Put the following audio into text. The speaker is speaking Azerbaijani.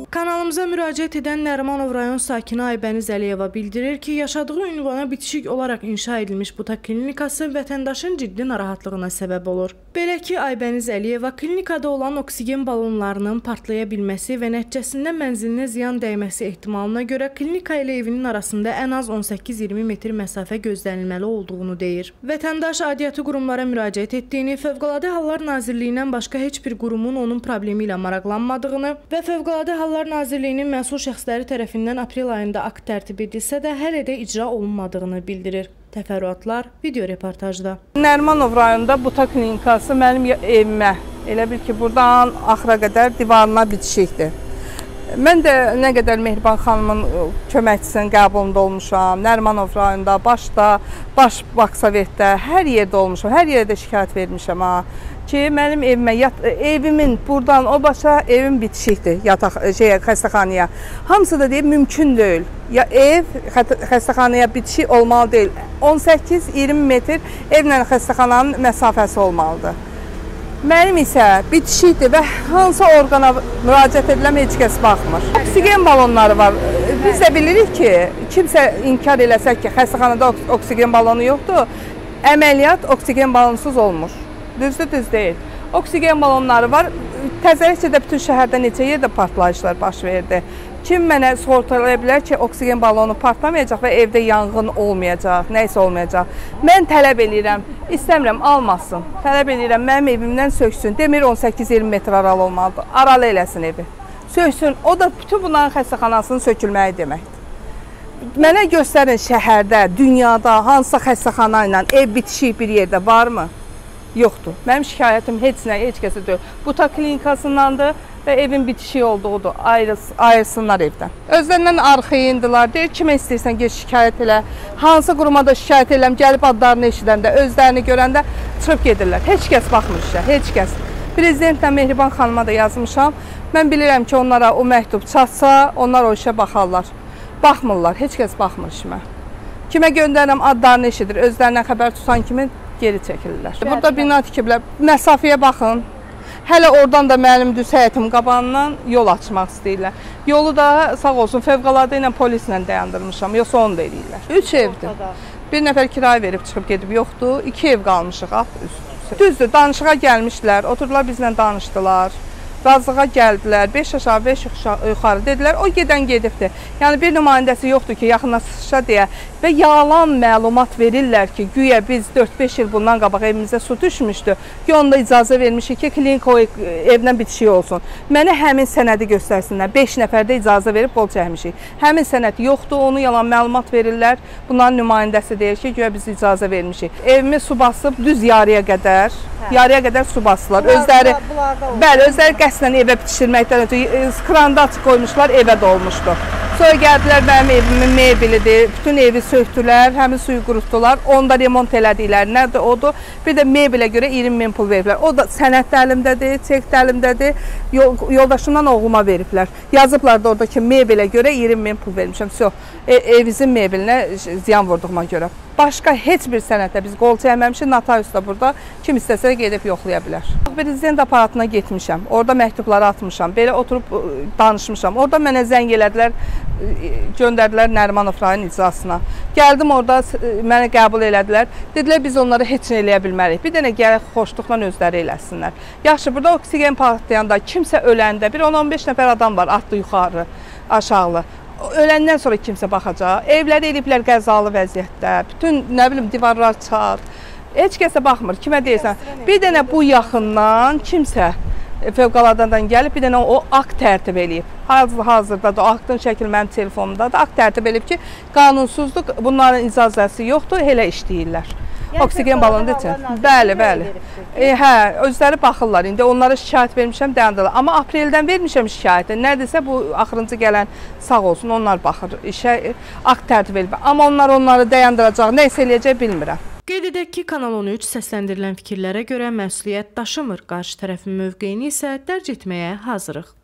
Kanalımıza müraciət edən Nərimanov rayon sakini Aybəniz Əliyeva bildirir ki, yaşadığı ünvana bitişik olaraq inşa edilmiş bu klinikası vətəndaşın ciddi narahatlığına səbəb olur. Belə ki, Aybəniz Əliyeva klinikada olan oksigen balonlarının partlaya bilməsi və nəticəsində mənzilinə ziyan dəyməsi ehtimalına görə klinika ilə evinin arasında ən az 18-20 metr məsafə gözlənilməli olduğunu deyir. Vətəndaş aidiyyatı qurumlara müraciət etdiyini, Fövqəladə Hallar Nazirliyindən başqa heç bir qurumun onun problemi ilə maraqlanmadığını və Fövqəladə Hallar Nazirliyinin məsul şəxsləri tərəfindən aprel ayında akt tərtib edilsə də hələ də icra olunmadığını bildirir. Təfərrüatlar video reportajda. Nərimanov rayonunda buta klinikası mənim evimə, elə bil ki, buradan axıra qədər divarına bitişikdir. Mən də nə qədər Mehriban xanımın köməkçisinin qəbulunda olmuşam, Nərimanov rayonunda, baş Baksovetdə, hər yerdə olmuşam, hər yerdə şikayət vermişəm ki, mənim evimə, evimin buradan o başa evim bitişikdir xəstəxanaya. Hamısı da deyib, mümkün deyil. Ya ev xəstəxanaya bitişik olmalı deyil. 18-20 metr evlə xəstəxananın məsafəsi olmalıdır. Mənim isə bitişikdir və hansı orqana müraciət ediləm heç kəs baxmır. Oksigen balonları var. Biz də bilirik ki, kimsə inkar eləsək ki, xəstəxanada oksigen balonu yoxdur, əməliyyat oksigen balonsuz olmur. Düzdür, düz deyil. Oksigen balonları var. Təzəlikcə bütün şəhərdə neçə yerdə partlayışlar baş verdi. Kim mənə sorğulaya bilər ki, oksigen balonu partlamayacaq və evdə yanğın olmayacaq, nə isə olmayacaq. Mən tələb edirəm, istəmirəm, almasın. Tələb edirəm, mənim evimdən söksün. Demir 18-20 metr aralı olmalıdır. Aralı eləsin evi. Söksün. O da bütün bunların xəstəxanasının sökülməyi deməkdir. Mənə göstərin şəhərdə, dünyada hansısa xəstəxana ilə ev bitişik bir yerdə varmı? Yoxdur. Mənim şikayətim heç kəsə deyil. Buta klinikasındandır və evin bitişik olduğudur. Ayırsınlar evdən. Özlərindən arxayındılar. Deyir, kimə istəyirsən geç şikayət elə. Hansı quruma da şikayət eləm, gəlib adlarını eşidəndə, özlərini görəndə çıxıb gedirlər. Heç kəs baxmır işə, heç kəs. Prezidentlə Mehriban xanıma da yazmışam. Mən bilirəm ki, onlara o məktub çatsa, onlar o işə baxarlar. Baxmırlar, heç kəs baxmır işimə. Kimə göndərirəm, adlarını eşidir, özlərindən xəbər tutan kimi geri çəkilirlər. Burada bina tikiblər. Məsafəyə baxın. Hələ oradan da mənim düz həyətim qabağından yol açmaq istəyirlər. Yolu da sağ olsun Fövqəladə ilə polislə dayandırmışam. Yoxsa onu da eləyirlər. 3 evdir. Bir nəfər kirayə verib çıxıb gedib yoxdur. 2 ev qalmışıq üst. Düzdür, danışığa gəlmişdilər. Oturdular bizlə danışdılar. Razılığa gəldilər, 5 aşağı, 5 yuxarı dedilər, o gedən gedibdir. Yəni bir nümayəndəsi yoxdur ki, yaxınlaşa deyə və yalan məlumat verirlər ki, güya biz 4-5 il bundan qabaq evimizə su düşmüşdü, ki, onda icazə vermişik ki, klinika o evdən bitişik olsun. Mənə həmin sənədi göstərsinlər, 5 nəfərdə icazə verib qol çəkmişik. Həmin sənəd yoxdur, onu yalan məlumat verirlər, bunların nümayəndəsi deyir ki, güya biz icazə vermişik. Evimi su basıb düz yarıya qədər su basdılar. Özləri qəsdən evə bitişdirməkdən ötürü kranda açıq qoymuşlar, evə dolmuşdu. Sonra gəldilər, mənim evimin mebelidir, bütün evi söktülər, həmin suyu qurutdular, onda remont elədiklər, nədir odur? Bir də mebelə görə 20 min pul veriblər. O da sənəd də əlimdədir, çek də əlimdədir, yoldaşımdan oğluma veriblər. Yazıblar da orada ki, mebelə görə 20 min pul vermişəm. Evimizin mebelinə ziyan vurduğuma görə. Başqa heç bir sənətdə biz qol çəkməmişik, notarius da burada kim istəsə gedib yoxlaya bilər. Prezident aparatına getmişəm, orada məktubları atmışam, belə oturub danışmışam. Orada mənə zəng elədilər, göndərdilər Nərimanov rayon icrasına. Gəldim orada, mənə qəbul elədilər. Dedilər, biz onları heç nə eləyə bilmərik. Bir dənə gələk xoşluqla özləri eləsinlər. Yaxşı, burada oksigen partlayanda, kimsə öləndə, bir 10-15 nəfər adam var, atlı yuxarı, aşağılı. Öləndən sonra kimsə baxacaq. Evləri eliblər qəzalı vəziyyətdə. Bütün, nə bilim, divarlar çar. Heç kəsə baxmır. Kimə deyirsən? Bir dənə bu yaxından kimsə Fövqəladədən gəlib, bir dənə o akt tərtib eləyib. Hazırda da o aktın şəkil mənim telefonumda da akt tərtib eləyib ki, qanunsuzluq, bunların icazəsi yoxdur, elə işləyirlər. Oksigen balonu üçün. Bəli. Hə, özləri baxırlar. İndi onlara şikayət vermişəm, dayandırlar. Amma apreldən vermişəm şikayəti. Nədirsə bu axırıncı gələn sağ olsun, onlar baxır. İşə akt tərtib edib. Amma onları dayandıracaq, nə isə eləyəcək bilmirəm. Qeyd edək ki, Kanal 13 səsləndirilən fikirlərə görə məsuliyyət daşımır. Qarşı tərəfin mövqeyini isə dərc etməyə hazırıq.